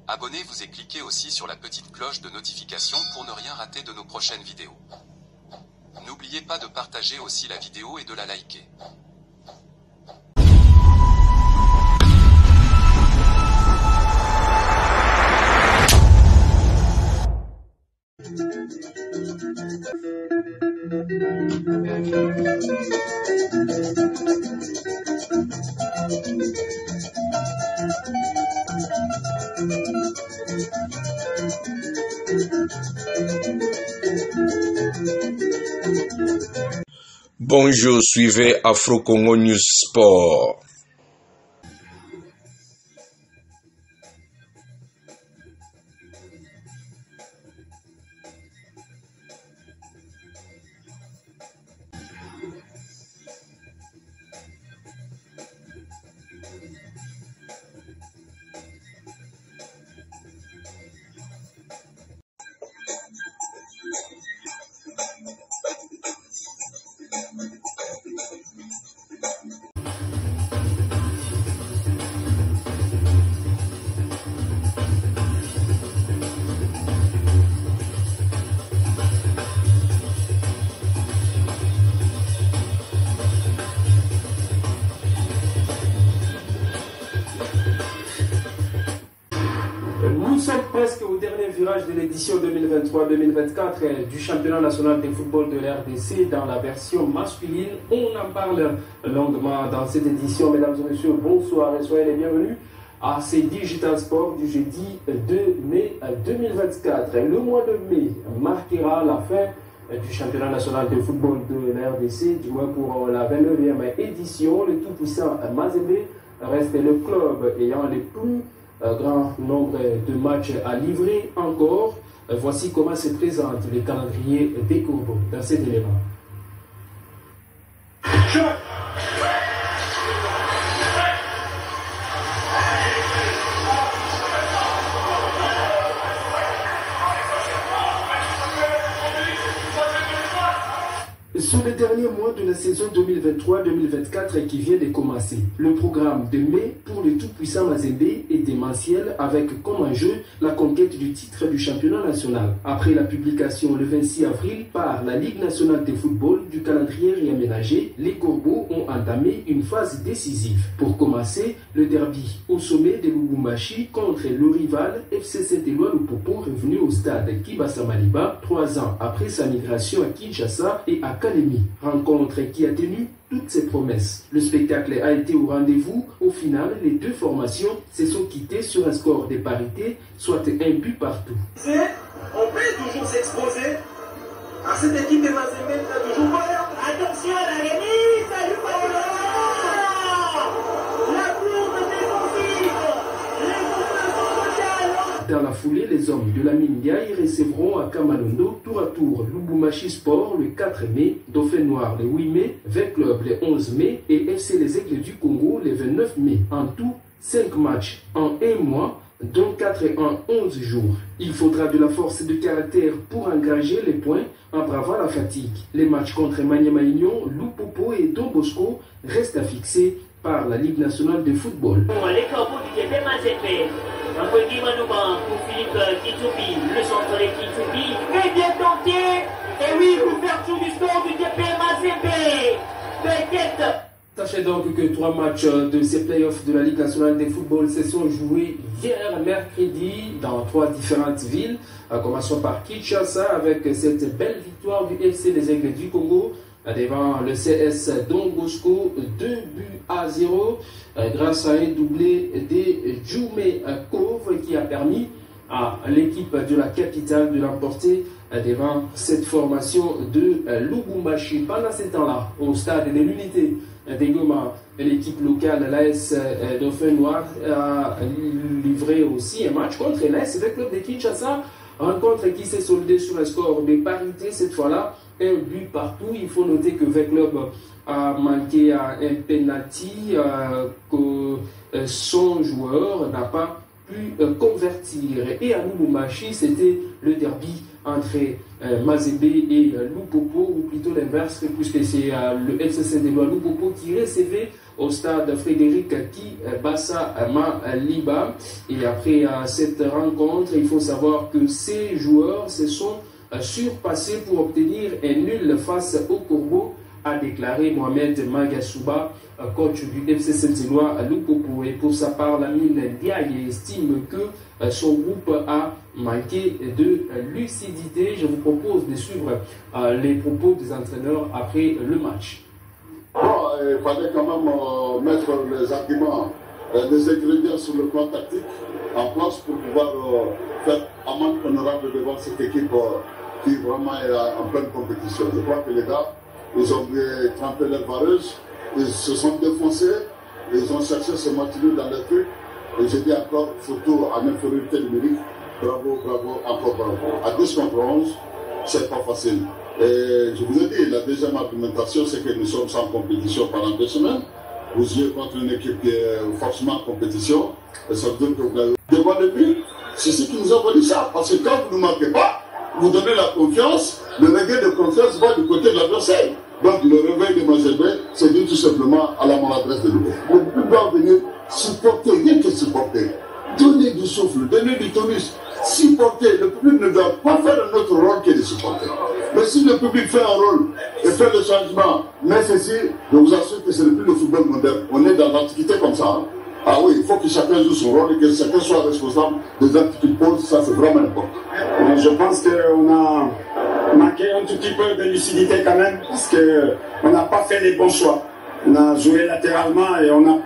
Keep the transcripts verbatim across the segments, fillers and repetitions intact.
Abonnez-vous et cliquez aussi sur la petite cloche de notification pour ne rien rater de nos prochaines vidéos. N'oubliez pas de partager aussi la vidéo et de la liker. Bonjour, suivez Afro Congo News Sport. Nous sommes presque au dernier virage de l'édition deux mille vingt-trois deux mille vingt-quatre du championnat national de football de l'R D C dans la version masculine. On en parle longuement dans cette édition. Mesdames et messieurs, bonsoir et soyez les bienvenus à ces Digital Sport du jeudi deux mai deux mille vingt-quatre. Le mois de mai marquera la fin du championnat national de football de l'R D C, du moins pour la vingt-neuvième édition. Le tout-puissant Mazembe reste le club ayant les plus Un grand nombre de matchs à livrer encore. Voici comment se présente le calendrier des Corbeaux dans cet élément. Sur le dernier mois de la saison deux mille vingt-trois deux mille vingt-quatre qui vient de commencer, le programme de mai pour le tout-puissant Mazembe est démentiel avec comme enjeu la conquête du titre du championnat national. Après la publication le vingt-six avril par la Ligue nationale de football du calendrier réaménagé, les Corbeaux ont entamé une phase décisive. Pour commencer, le derby au sommet de Lubumbashi contre le rival F C Saint-Éloi Lupopo revenu au stade Kibasa Maliba trois ans après sa migration à Kinshasa et à Kalemi. Rencontre qui a tenu toutes ses promesses. Le spectacle a été au rendez-vous. Au final, les deux formations se sont quittées sur un score de parité, soit un but partout. On peut toujours s'exposer à cette équipe de Mazembe qui a toujours peur. Attention à la remise, salut Paola. La courbe défensive, les offenses. Dans la foulée, les hommes de la Mindiaï recevront à Kamalondo tour à tour Lubumbashi Sport le quatre mai, Dauphin Noir le huit mai, vingt Club le onze mai et F C Les Aigles du Congo le vingt-neuf mai. En tout, cinq matchs en un mois, dont quatre en onze jours. Il faudra de la force de caractère pour engager les points en bravant la fatigue. Les matchs contre Maniema Union, Lupopo et Don Bosco restent à fixer par la Ligue nationale de football. Les Corbeaux du Québec Mazembe. Un petit manouman pour Philippe Kitoubi, le centre de Kitoubi. Et bien tenté. Et oui, l'ouverture du score du T P Mazembe. Peut-être. Sachez donc que trois matchs de ces playoffs de la Ligue nationale de football se sont joués hier mercredi dans trois différentes villes. Commençons par Kinshasa avec cette belle victoire du F C Les Aigles du Congo devant le C S Don Bosco, deux buts à zéro, grâce à un doublé de Djoumé Kove qui a permis à l'équipe de la capitale de l'emporter devant cette formation de Lubumbashi. Pendant ce temps-là, au stade de l'unité de Goma, l'équipe locale, l'A S Dauphin Noir, a livré aussi un match contre l'A S, le club de Kinshasa, rencontre qui s'est soldée sur un score de parité cette fois-là. Un but partout. Il faut noter que vingt Club a manqué à un penalty, euh, que euh, son joueur n'a pas pu euh, convertir. Et à Lubumbashi, c'était le derby entre euh, Mazembe et euh, Lupopo, ou plutôt l'inverse, puisque c'est euh, le F C Saint-Éloi Lupopo qui recevait au stade Frédéric Ki Bassa Maliba. Et après euh, cette rencontre, il faut savoir que ces joueurs se sont euh, surpassés pour obtenir un nul face au Corbeau, a déclaré Mohamed Magasuba, coach du F C Saint-Éloi Lupopo. Et pour sa part, Lamine Diaye estime que son groupe a manqué de lucidité. Je vous propose de suivre les propos des entraîneurs après le match. Bon, il fallait quand même euh, mettre les arguments, euh, les ingrédients sur le plan tactique en place pour pouvoir euh, faire amende honorable devant cette équipe euh, qui vraiment est en pleine compétition. Je crois que les gars, ils ont trempé leur vareuse, ils se sont défoncés, ils ont cherché ce match dans les trucs. Et je dis encore, photo en infériorité numérique, bravo, bravo, encore bravo. À douze contre onze, c'est pas facile. Et je vous ai dit, la deuxième argumentation, c'est que nous sommes sans compétition pendant deux semaines. Vous jouez contre une équipe qui est forcément en compétition, et ça veut dire que vous avez devant le but. C'est ce qui nous a valu ça, parce que quand vous ne marquez pas, vous donnez la confiance, le regain de confiance va du côté de l'adversaire. Donc le réveil de Mazembe, c'est dû tout simplement à la maladresse de l'U E. Le public doit venir supporter, rien que supporter. Donner du souffle, donner du tonus, supporter. Le public ne doit pas faire un autre rôle que de supporter. Mais si le public fait un rôle et fait le changement, mais ceci, je vous assure que ce n'est plus le football moderne. On est dans l'antiquité comme ça. Hein. Ah oui, il faut que chacun joue son rôle et que chacun soit responsable des actes qu'il pose. Ça, c'est vraiment important. Je pense qu'on a manqué un tout petit peu de lucidité quand même, parce qu'on n'a pas fait les bons choix. On a joué latéralement et on n'a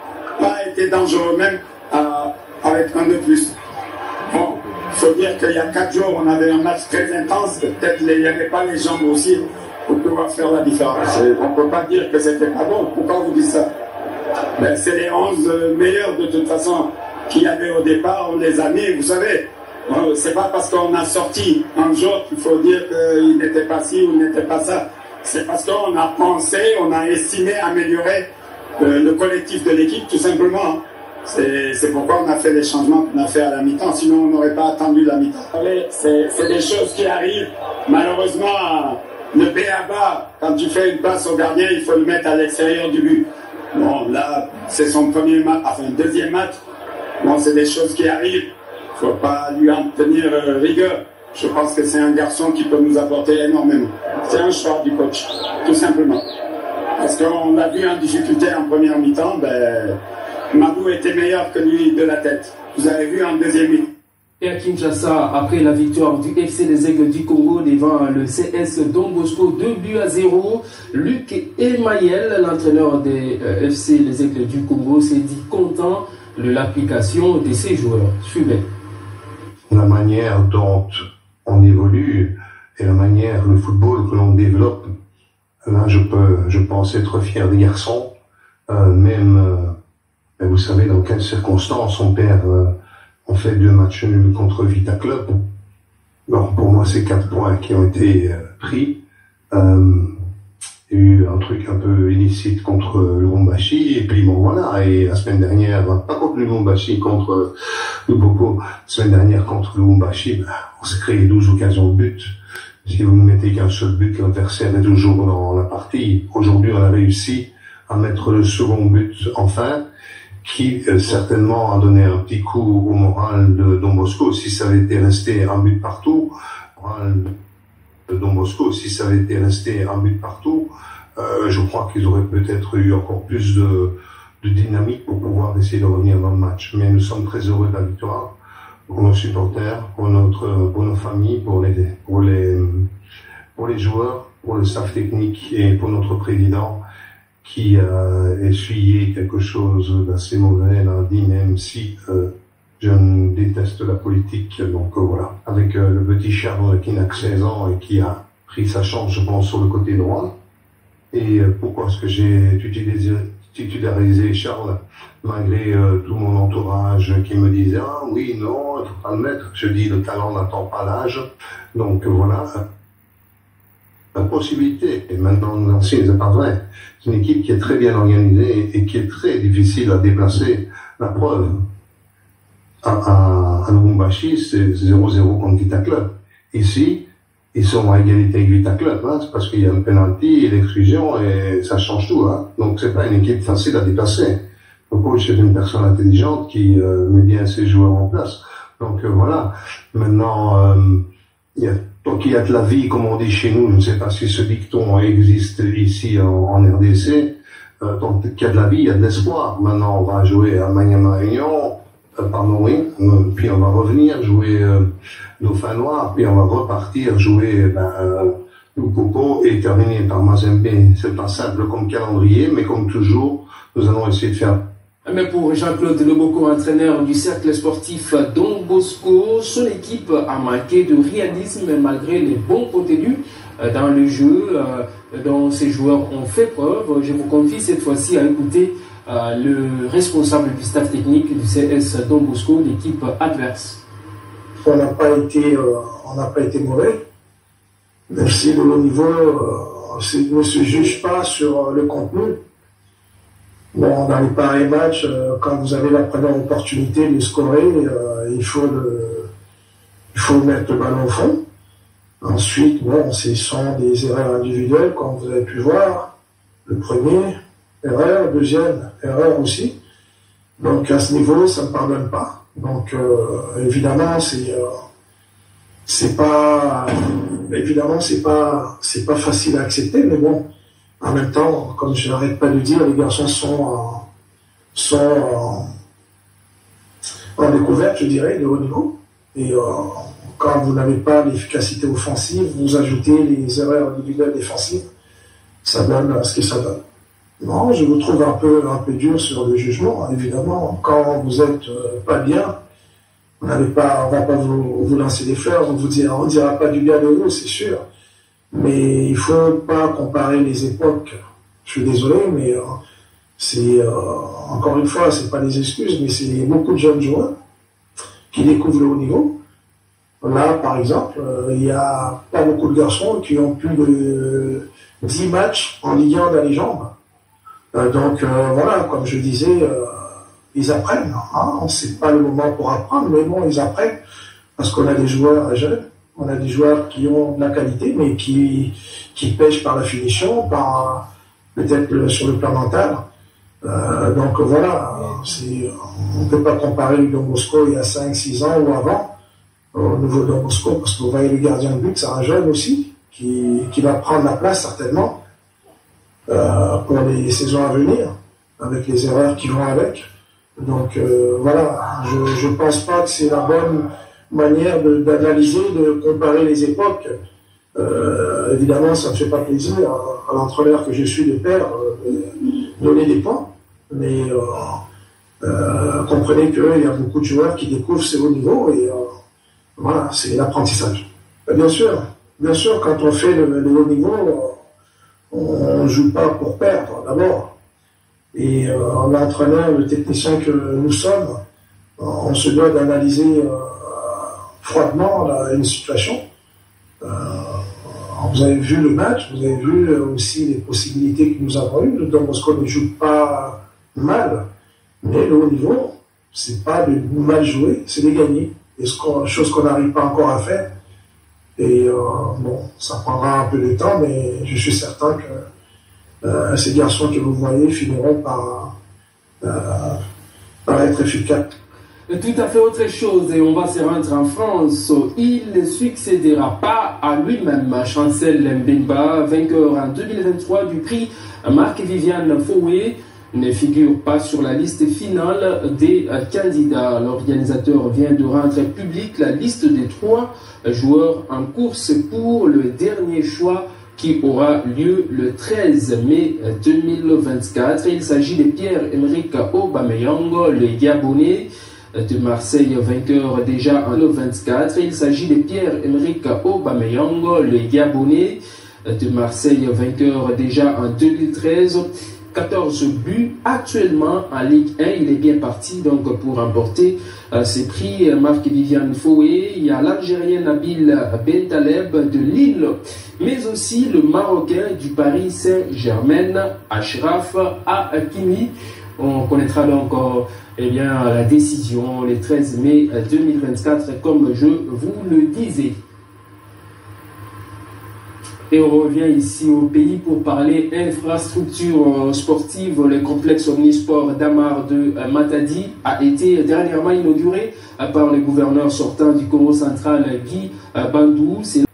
pas été dangereux même à, avec un de plus. Bon, il faut dire qu'il y a quatre jours, on avait un match très intense. Peut-être il n'y avait pas les jambes aussi pour pouvoir faire la différence. Et on ne peut pas dire que c'était pas bon. Pourquoi vous dites ça? Ben, c'est les onze meilleurs de toute façon qu'il y avait au départ, on les a mis, vous savez. C'est pas parce qu'on a sorti un jour qu'il faut dire qu'il n'était pas ci ou n'était pas ça. C'est parce qu'on a pensé, on a estimé améliorer euh, le collectif de l'équipe, tout simplement. C'est pourquoi on a fait les changements qu'on a fait à la mi-temps, sinon on n'aurait pas attendu la mi-temps. C'est des choses qui arrivent. Malheureusement, le B A B A, quand tu fais une passe au gardien, il faut le mettre à l'extérieur du but. Bon, là, c'est son premier match, enfin, deuxième match. Bon, c'est des choses qui arrivent. Il ne faut pas lui en tenir euh, rigueur. Je pense que c'est un garçon qui peut nous apporter énormément. C'est un choix du coach, tout simplement. Parce qu'on l'a vu en difficulté en première mi-temps, ben, Madou était meilleur que lui de la tête. Vous avez vu en deuxième mi-temps. Et à Kinshasa, après la victoire du F C des Aigles du Congo devant le C S Don Bosco, deux buts à zéro, Luc Emayel, l'entraîneur des euh, F C les Aigles du Congo, s'est dit content de l'application de ses joueurs. Suivez. La manière dont on évolue et la manière, le football que l'on développe, là je peux, je pense être fier des garçons, euh, même, euh, vous savez dans quelles circonstances on perd, euh, on fait deux matchs nuls contre Vita Club. Bon, pour moi c'est quatre points qui ont été euh, pris. Euh, Il y a eu un truc un peu illicite contre Lubumbashi, et puis bon voilà, et la semaine dernière, pas contre Lubumbashi, contre Lupopo, la semaine dernière contre Lubumbashi, ben, on s'est créé douze occasions de but. Si vous ne mettez qu'un seul but, l'adversaire est toujours dans la partie. Aujourd'hui, on a réussi à mettre le second but enfin, qui euh, certainement a donné un petit coup au moral de Don Bosco. Si ça avait été resté un but partout, moral de Don Bosco, si ça avait été resté un but partout, euh, je crois qu'ils auraient peut-être eu encore plus de, de dynamique pour pouvoir essayer de revenir dans le match. Mais nous sommes très heureux de la victoire, pour nos supporters, pour notre, pour nos familles, pour les, pour les, pour les joueurs, pour le staff technique et pour notre président qui a essuyé quelque chose d'assez mauvais lundi, même si euh, je déteste la politique. Donc euh, voilà, avec euh, le petit Charles qui n'a que seize ans et qui a pris sa chance, je pense, sur le côté droit. Et euh, pourquoi est-ce que j'ai titularisé Charles, malgré euh, tout mon entourage qui me disait « Ah oui, non, il ne faut pas le mettre ». Je dis « Le talent n'attend pas l'âge ». Donc euh, voilà, la possibilité. Et maintenant, Nancy, c'est pas vrai. C'est une équipe qui est très bien organisée et qui est très difficile à déplacer. La preuve, à, à, à Lubumbashi, c'est zéro zéro contre Vita Club. Ici, ils sont à égalité avec Vita Club, hein, c'est parce qu'il y a un penalty et l'exclusion et ça change tout. Hein. Donc c'est pas une équipe facile à dépasser. Le coach est une personne intelligente qui euh, met bien ses joueurs en place. Donc euh, voilà. Maintenant, euh, il y a, tant qu'il y a de la vie, comme on dit chez nous, je ne sais pas si ce dicton existe ici en, en R D C, euh, tant qu'il y a de la vie, il y a de l'espoir. Maintenant, on va jouer à Maniama Réunion, euh, pardon, oui, euh, puis on va revenir jouer euh, Dauphin Noir, puis on va repartir jouer ben, euh, Lupopo et terminer par Mazembe. C'est pas simple comme calendrier, mais comme toujours, nous allons essayer de faire. Mais pour Jean-Claude Loboko, entraîneur du cercle sportif Don Bosco, son équipe a manqué de réalisme malgré les bons contenus dans le jeu dont ses joueurs ont fait preuve. Je vous confie cette fois-ci à écouter le responsable du staff technique du C S Don Bosco, l'équipe adverse. On n'a pas été, euh, on n'a pas été mauvais. Même si le haut niveau euh, ne se juge pas sur le contenu. Bon, dans les pareils matchs, euh, quand vous avez la première opportunité de scorer, euh, il faut le, il faut mettre le ballon au fond. Ensuite, bon, ce sont des erreurs individuelles, comme vous avez pu voir. Le premier, erreur, deuxième, erreur aussi. Donc à ce niveau, ça ne pardonne pas. Donc euh, évidemment, c'est euh, c'est pas évidemment c'est pas c'est pas facile à accepter, mais bon. En même temps, comme je n'arrête pas de dire, les garçons sont, euh, sont euh, en découverte, je dirais, de haut niveau. Et euh, quand vous n'avez pas l'efficacité offensive, vous ajoutez les erreurs individuelles défensives, ça donne ce que ça donne. Non, je vous trouve un peu, un peu dur sur le jugement. Évidemment, quand vous êtes euh, pas bien, on n'avait pas, on va pas vous, vous lancer des fleurs, on vous dira, on dira pas du bien de vous, c'est sûr. Mais il ne faut pas comparer les époques. Je suis désolé, mais euh, c'est euh, encore une fois, c'est pas des excuses, mais c'est beaucoup de jeunes joueurs qui découvrent le haut niveau. Là, par exemple, euh, il n'y a pas beaucoup de garçons qui ont plus de dix matchs en Ligue un dans les jambes. Euh, donc euh, voilà, comme je disais, euh, ils apprennent. Hein, c'est pas le moment pour apprendre, mais bon, ils apprennent parce qu'on a des joueurs jeunes. On a des joueurs qui ont de la qualité, mais qui, qui pêchent par la finition, par peut-être sur le plan mental. Euh, donc voilà, on ne peut pas comparer le Don Bosco il y a cinq six ans ou avant au nouveau Don Bosco, parce que vous voyez le gardien de but, c'est un jeune aussi, qui, qui va prendre la place certainement euh, pour les saisons à venir, avec les erreurs qui vont avec. Donc euh, voilà, je ne pense pas que c'est la bonne manière d'analyser, de, de comparer les époques. Euh, évidemment, ça ne me fait pas plaisir à, à l'entraîneur que je suis de perdre, euh, donner des points, mais euh, euh, comprenez qu'il y a beaucoup de joueurs qui découvrent ces hauts niveaux et euh, voilà, c'est l'apprentissage. Bien sûr, bien sûr, quand on fait le, le haut niveau, on ne joue pas pour perdre d'abord. Et euh, l'entraîneur, le technicien que nous sommes, on se doit d'analyser euh, froidement là, une situation. Euh, vous avez vu le match, vous avez vu aussi les possibilités que nous avons eues. Le Don Bosco ne joue pas mal, mais le haut niveau, c'est pas de mal jouer, c'est de gagner. Et ce qu'on, chose qu'on n'arrive pas encore à faire. Et euh, bon, ça prendra un peu de temps, mais je suis certain que euh, ces garçons que vous voyez finiront par, euh, par être efficaces. Tout à fait autre chose, et on va se rendre en France. Il ne succédera pas à lui-même. Chancel Mbemba, vainqueur en deux mille vingt-trois du prix Marc-Viviane Foué, ne figure pas sur la liste finale des candidats. L'organisateur vient de rendre publique la liste des trois joueurs en course pour le dernier choix qui aura lieu le treize mai deux mille vingt-quatre. Il s'agit de Pierre-Emerick Aubameyang, le Gabonais de Marseille, vainqueur déjà en deux mille vingt-quatre. Il s'agit de Pierre-Emerick Aubameyang, le Gabonais de Marseille, vainqueur déjà en deux mille treize. quatorze buts actuellement en Ligue un. Il est bien parti donc pour remporter euh, ces prix Marc-Viviane Foué. Il y a l'Algérien Nabil Bentaleb de Lille, mais aussi le Marocain du Paris Saint-Germain, Achraf Hakimi. On connaîtra donc euh, eh bien, la décision le treize mai deux mille vingt-quatre, comme je vous le disais. Et on revient ici au pays pour parler infrastructure sportive. Le complexe omnisport d'Amar de Matadi a été dernièrement inauguré par le gouverneur sortant du Congo central, Guy Bandou. C'est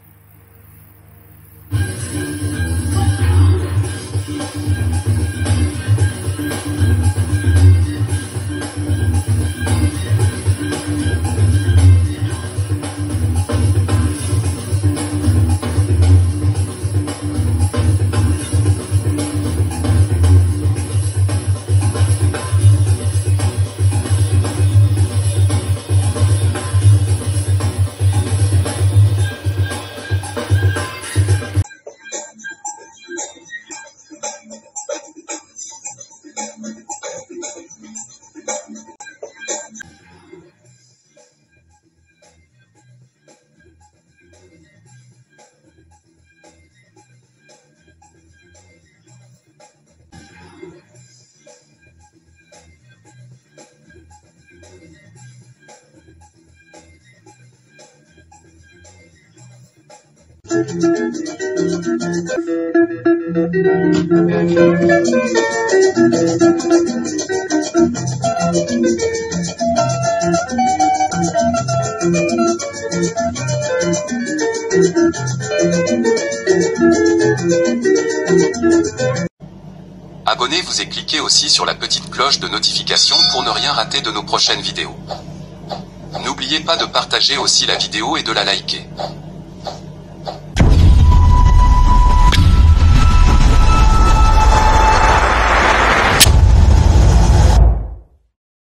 Abonnez-vous et cliquez aussi sur la petite cloche de notification pour ne rien rater de nos prochaines vidéos. N'oubliez pas de partager aussi la vidéo et de la liker.